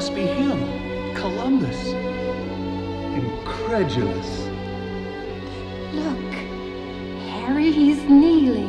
must be him, Columbus. Incredulous. Look, Harry, he's kneeling.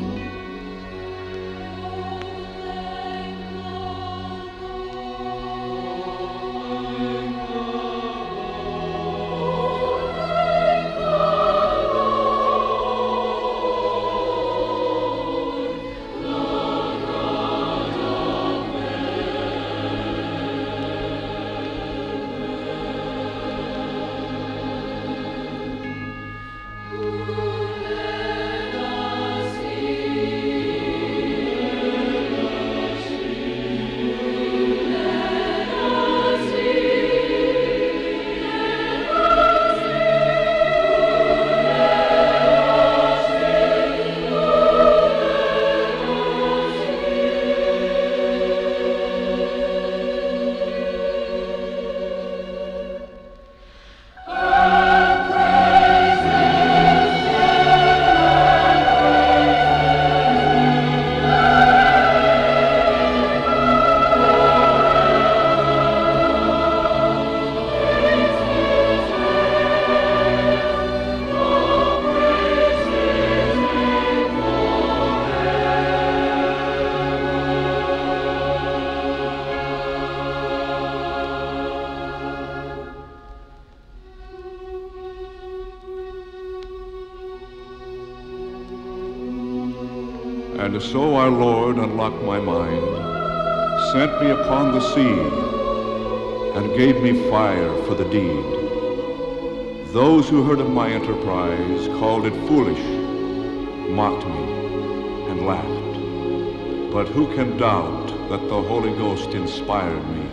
And so our Lord unlocked my mind, sent me upon the sea, and gave me fire for the deed. Those who heard of my enterprise called it foolish, mocked me, and laughed. But who can doubt that the Holy Ghost inspired me